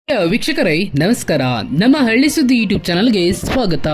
ವೀಕ್ಷಕರೇ ನಮಸ್ಕಾರ. ನಮ್ಮ ಹಳ್ಳಿ ಸುದ್ದಿ ಯೂಟ್ಯೂಬ್ ಚಾನಲ್ಗೆ ಸ್ವಾಗತ.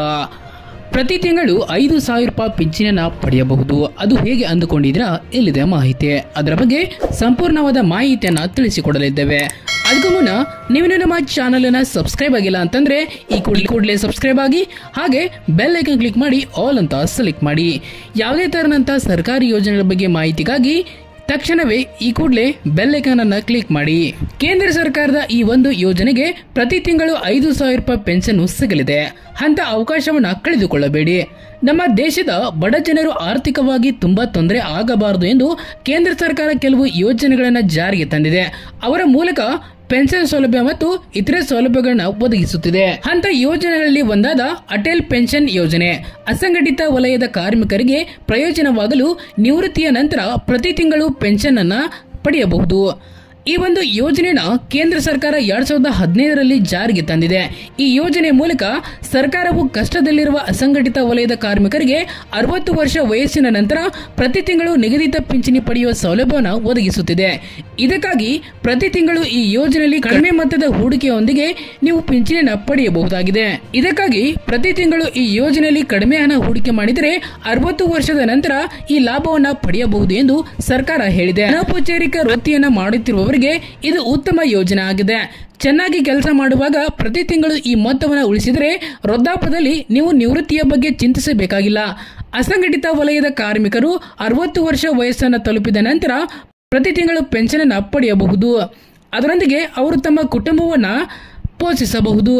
ಪ್ರತಿ ತಿಂಗಳು 5,000 ರೂಪಾಯಿ ಪಿಂಚಣಿಯನ್ನು ಪಡೆಯಬಹುದು. ಅದು ಹೇಗೆ ಅಂದುಕೊಂಡಿದ್ದೀರಾ? ಇಲ್ಲಿದೆ ಮಾಹಿತಿ. ಅದರ ಬಗ್ಗೆ ಸಂಪೂರ್ಣವಾದ ಮಾಹಿತಿಯನ್ನು ತಿಳಿಸಿಕೊಡಲಿದ್ದೇವೆ. ಅದಕ್ಕೂ ಮುನ್ನ ನೀವು ನಮ್ಮ ಚಾನಲ್ ಅನ್ನು ಸಬ್ಸ್ಕ್ರೈಬ್ ಆಗಿಲ್ಲ ಅಂತಂದ್ರೆ ಈ ಕೂಡಲೇ ಸಬ್ಸ್ಕ್ರೈಬ್ ಆಗಿ, ಹಾಗೆ ಬೆಲ್ ಐಕನ್ ಕ್ಲಿಕ್ ಮಾಡಿ ಆಲ್ ಅಂತ ಸೆಲೆಕ್ಟ್ ಮಾಡಿ. ಯಾವುದೇ ತರನಂತ ಸರ್ಕಾರಿ ಯೋಜನೆಗಳ ಬಗ್ಗೆ ಮಾಹಿತಿಗಾಗಿ ತಕ್ಷಣವೇ ಈ ಕೂಡಲೇ ಬೆಲ್ ಐಕಾನ್ ಅನ್ನು ಕ್ಲಿಕ್ ಮಾಡಿ. ಕೇಂದ್ರ ಸರ್ಕಾರದ ಈ ಒಂದು ಯೋಜನೆಗೆ ಪ್ರತಿ ತಿಂಗಳು 5,000 ರೂಪಾಯಿ ಪೆನ್ಷನ್ ಸಿಗಲಿದೆ ಅಂತ ಅವಕಾಶವನ್ನ ಕಳೆದುಕೊಳ್ಳಬೇಡಿ. ನಮ್ಮ ದೇಶದ ಬಡ ಜನರು ಆರ್ಥಿಕವಾಗಿ ತುಂಬಾ ತೊಂದರೆ ಆಗಬಾರದು ಎಂದು ಕೇಂದ್ರ ಸರ್ಕಾರ ಕೆಲವು ಯೋಜನೆಗಳನ್ನು ಜಾರಿಗೆ ತಂದಿದೆ. ಅವರ ಮೂಲಕ ಪೆನ್ಷನ್ ಸೌಲಭ್ಯ ಮತ್ತು ಇತರೆ ಸೌಲಭ್ಯಗಳನ್ನ ಒದಗಿಸುತ್ತಿದೆ. ಅಂತ ಯೋಜನೆಗಳಲ್ಲಿ ಒಂದಾದ ಅಟಲ್ ಪೆನ್ಷನ್ ಯೋಜನೆ ಅಸಂಘಟಿತ ವಲಯದ ಕಾರ್ಮಿಕರಿಗೆ ಪ್ರಯೋಜನವಾಗಲು ನಿವೃತ್ತಿಯ ನಂತರ ಪ್ರತಿ ತಿಂಗಳು ಪೆನ್ಷನ್ ಅನ್ನ ಪಡೆಯಬಹುದು. ಈ ಒಂದು ಯೋಜನೆನ ಕೇಂದ್ರ ಸರ್ಕಾರ 2015ರಲ್ಲಿ ಜಾರಿಗೆ ತಂದಿದೆ. ಈ ಯೋಜನೆ ಮೂಲಕ ಸರ್ಕಾರವು ಕಷ್ಟದಲ್ಲಿರುವ ಅಸಂಘಟಿತ ವಲಯದ ಕಾರ್ಮಿಕರಿಗೆ 60 ವರ್ಷ ವಯಸ್ಸಿನ ನಂತರ ಪ್ರತಿ ತಿಂಗಳು ನಿಗದಿತ ಪಿಂಚಣಿ ಪಡೆಯುವ ಸೌಲಭ್ಯವನ್ನು ಒದಗಿಸುತ್ತಿದೆ. ಇದಕ್ಕಾಗಿ ಪ್ರತಿ ತಿಂಗಳು ಈ ಯೋಜನೆಯಲ್ಲಿ ಕಡಿಮೆ ಮೊತ್ತದ ಹೂಡಿಕೆಯೊಂದಿಗೆ ನೀವು ಪಿಂಚಣಿಯನ್ನು ಪಡೆಯಬಹುದಾಗಿದೆ. ಇದಕ್ಕಾಗಿ ಪ್ರತಿ ತಿಂಗಳು ಈ ಯೋಜನೆಯಲ್ಲಿ ಕಡಿಮೆ ಹಣ ಹೂಡಿಕೆ ಮಾಡಿದರೆ 60 ವರ್ಷದ ನಂತರ ಈ ಲಾಭವನ್ನು ಪಡೆಯಬಹುದು ಎಂದು ಸರ್ಕಾರ ಹೇಳಿದೆ. ಅನೌಪಚಾರಿಕ ವೃತ್ತಿಯನ್ನ ಮಾಡುತ್ತಿರುವ ಇದು ಉತ್ತಮ ಯೋಜನೆ ಆಗಿದೆ. ಚೆನ್ನಾಗಿ ಕೆಲಸ ಮಾಡುವಾಗ ಪ್ರತಿ ತಿಂಗಳು ಈ ಮೊತ್ತವನ್ನು ಉಳಿಸಿದರೆ ವೃದ್ಧಾಪ್ಯದಲ್ಲಿ ನೀವು ನಿವೃತ್ತಿಯ ಬಗ್ಗೆ ಚಿಂತಿಸಬೇಕಾಗಿಲ್ಲ. ಅಸಂಘಟಿತ ವಲಯದ ಕಾರ್ಮಿಕರು 60 ವರ್ಷ ವಯಸ್ಸನ್ನು ತಲುಪಿದ ನಂತರ ಪ್ರತಿ ತಿಂಗಳು ಪೆನ್ಷನ್ ಅನ್ನು ಪಡೆಯಬಹುದು. ಅದರೊಂದಿಗೆ ಅವರು ತಮ್ಮ ಕುಟುಂಬವನ್ನು ಪೋಷಿಸಬಹುದು.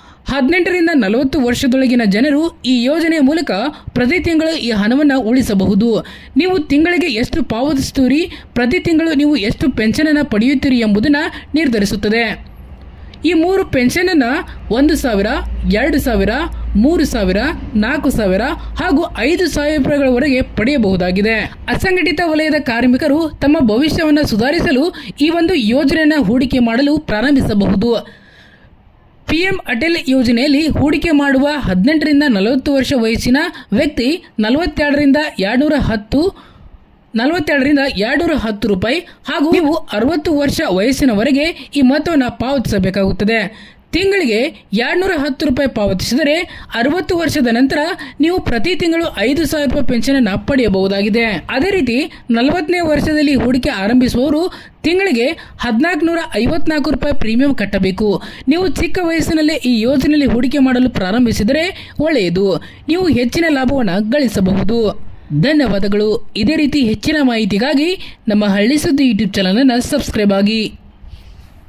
18ರಿಂದ 40 ವರ್ಷದೊಳಗಿನ ಜನರು ಈ ಯೋಜನೆಯ ಮೂಲಕ ಪ್ರತಿ ತಿಂಗಳು ಈ ಹಣವನ್ನು ಉಳಿಸಬಹುದು. ನೀವು ತಿಂಗಳಿಗೆ ಎಷ್ಟು ಪಾವತಿಸುತ್ತೀರಿ, ಪ್ರತಿ ತಿಂಗಳು ನೀವು ಎಷ್ಟು ಪೆನ್ಷನ್ ಅನ್ನು ಪಡೆಯುತ್ತೀರಿ ಎಂಬುದನ್ನು ನಿರ್ಧರಿಸುತ್ತದೆ. ಈ 3 ಪೆನ್ಷನ್ ಅನ್ನ 1,000, 2,000, 3,000, 4,000 ಹಾಗೂ 5,000 ರೂಪಾಯಿಗಳವರೆಗೆ ಪಡೆಯಬಹುದಾಗಿದೆ. ಅಸಂಘಟಿತ ವಲಯದ ಕಾರ್ಮಿಕರು ತಮ್ಮ ಭವಿಷ್ಯವನ್ನು ಸುಧಾರಿಸಲು ಈ ಒಂದು ಯೋಜನೆಯನ್ನು ಹೂಡಿಕೆ ಮಾಡಲು ಪ್ರಾರಂಭಿಸಬಹುದು. ಪಿಎಂ ಅಟಲ್ ಯೋಜನೆಯಲ್ಲಿ ಹೂಡಿಕೆ ಮಾಡುವ 18ರಿಂದ 40 ವರ್ಷ ವಯಸ್ಸಿನ ವ್ಯಕ್ತಿ 42ರಿಂದ 210 ರೂಪಾಯಿ ಹಾಗೂ ನೀವು 60 ವರ್ಷ ವಯಸ್ಸಿನವರೆಗೆ ಈ ಮೊತ್ತವನ್ನು ಪಾವತಿಸಬೇಕಾಗುತ್ತದೆ. ತಿಂಗಳಿಗೆ 210 ರೂಪಾಯಿ ಪಾವತಿಸಿದರೆ 60 ವರ್ಷದ ನಂತರ ನೀವು ಪ್ರತಿ ತಿಂಗಳು 5,000 ರೂಪಾಯಿ ಪೆನ್ಷನ್ ಅನ್ನು ಪಡೆಯಬಹುದಾಗಿದೆ. ಅದೇ ರೀತಿ 40ನೇ ವರ್ಷದಲ್ಲಿ ಹೂಡಿಕೆ ಆರಂಭಿಸುವವರು ತಿಂಗಳಿಗೆ 1,454 ರೂಪಾಯಿ ಪ್ರೀಮಿಯಂ ಕಟ್ಟಬೇಕು. ನೀವು ಚಿಕ್ಕ ವಯಸ್ಸಿನಲ್ಲೇ ಈ ಯೋಜನೆಯಲ್ಲಿ ಹೂಡಿಕೆ ಮಾಡಲು ಪ್ರಾರಂಭಿಸಿದರೆ ಒಳ್ಳೆಯದು. ನೀವು ಹೆಚ್ಚಿನ ಲಾಭವನ್ನು ಗಳಿಸಬಹುದು. ಧನ್ಯವಾದಗಳು. ಇದೇ ರೀತಿ ಹೆಚ್ಚಿನ ಮಾಹಿತಿಗಾಗಿ ನಮ್ಮ ಹಳ್ಳಿ ಸುದ್ದಿ ಯೂಟ್ಯೂಬ್ ಚಾನಲ್ ಅನ್ನು ಸಬ್ಸ್ಕ್ರೈಬ್ ಆಗಿ.